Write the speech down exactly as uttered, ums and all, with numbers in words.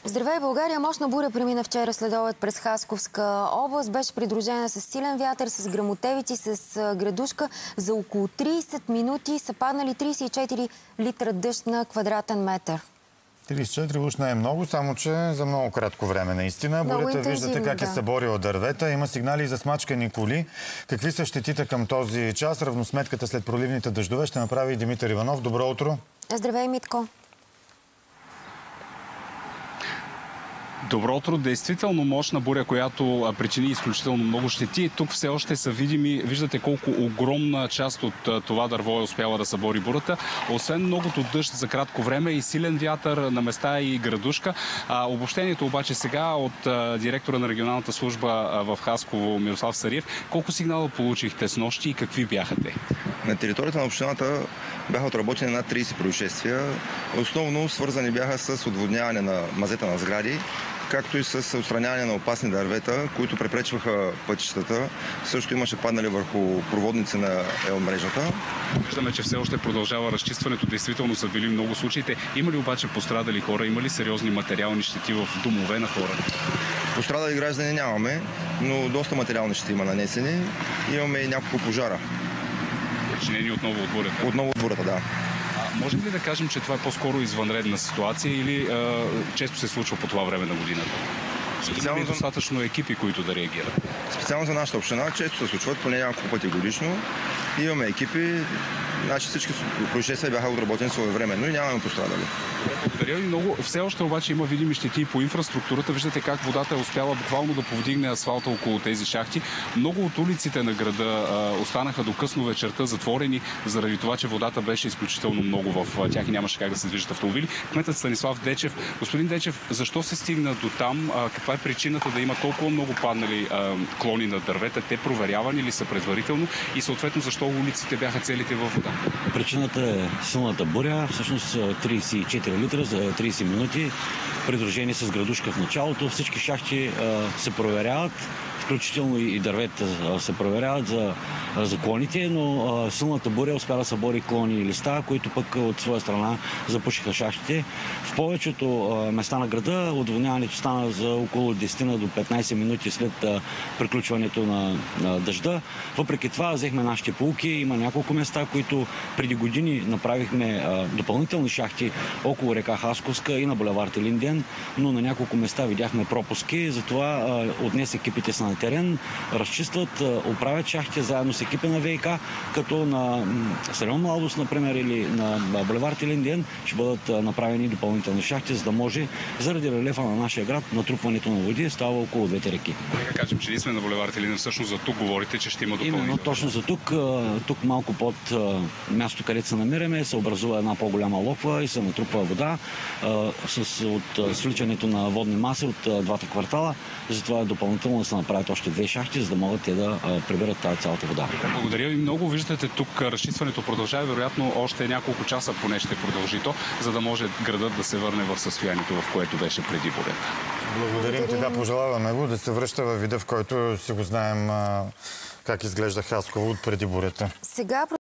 Здравей, България! Мощна буря премина вчера следобед през Хасковска област. Беше придружена с силен вятър, с гръмотевици, с градушка. За около трийсет минути са паднали трийсет и четири литра дъжд на квадратен метър. трийсет и четири уж не е много, само че за много кратко време наистина. Бурята виждате как да. е съборила дървета. Има сигнали за смачкани коли. Какви са щетите към този час? Равносметката след проливните дъждове ще направи Димитър Иванов. Добро утро! Здравей, Митко! Добро утро. Действително мощна буря, която причини изключително много щети. Тук все още са видими. Виждате колко огромна част от това дърво е успяла да събори бурата. Освен многото дъжд за кратко време и силен вятър на места и градушка. А, обобщението обаче сега от а, директора на регионалната служба а, в Хасково Мирослав Сариев. Колко сигнала получихте с нощи и какви бяха те? На територията на общината бяха отработени над трийсет происшествия. Основно свързани бяха с отводняване на мазета на сгради, както и с отстраняване на опасни дървета, които препречваха пътищата. Също имаше паднали върху проводници на елмрежата. Виждаме, че все още продължава разчистването. Действително са били много случаите. Има ли обаче пострадали хора? Има ли сериозни материални щети в домове на хора? Пострадали граждани нямаме, но доста материални щети има нанесени. Имаме и няколко пожара. Причинени отново от бурята? Отново от бурята, да. Можем ли да кажем, че това е по-скоро извънредна ситуация или а, често се случва по това време на годината? Специално за достатъчно екипи, които да реагират? Специално за нашата община често се случват, поне няколко пъти годишно. Имаме екипи, значи всички происшествия бяха отработени своевременно и нямаме пострадали. Благодаря ви много. Все още обаче има видими щети по инфраструктурата. Виждате как водата е успяла буквално да повдигне асфалта около тези шахти. Много от улиците на града а, останаха до късно вечерта затворени, заради това, че водата беше изключително много в тях и нямаше как да се движат автомобили. Кметът Станислав Дечев. Господин Дечев, защо се стигна до там? А, каква е причината да има толкова много паднали а, клони на дървета? Те проверявани ли са предварително и съответно защо улиците бяха целите във вода? Причината е силната буря, всъщност трийсет и четири литра за трийсет минути, придружени с градушка в началото. Всички шахти а, се проверяват, включително и дървета се проверяват за, за клоните, но а, силната буря успя да събори клони и листа, които пък от своя страна запушиха шахтите. В повечето а, места на града отводняването стана за около десет до петнайсет минути след а, приключването на, на дъжда. Въпреки това взехме нашите поуки. Има няколко места, които преди години направихме а, допълнителни шахти около река Хасковска и на булевард Илинден, но на няколко места видяхме пропуски. Затова а, отнес екипите са на терен, разчистват, оправят шахтите заедно с екипа на ВиК, като на Средна младост, например, или на булевард Илинден ще бъдат направени допълнителни шахти, за да може заради релефа на нашия град натрупването на води става около двете реки. Нека кажем, че ние сме на булевард Илинден, всъщност за тук говорите, че ще има допълнително. Именно точно за тук. Тук малко под място, където се намираме, се образува една по-голяма локва и се натрупва вода с, от свличането на водни маси от двата квартала. Затова е допълнително да се направят още две шахти, за да могат те да приберат тази цялата вода. Благодаря ви много. Виждате тук разчистването продължава. Вероятно още няколко часа поне ще продължи то, за да може градът да се върне в състоянието, в което беше преди бурята. Благодарим ти, да, пожелаваме го да се връща във вида, в който си го знаем как изглежда Хасково от преди бурята. Сега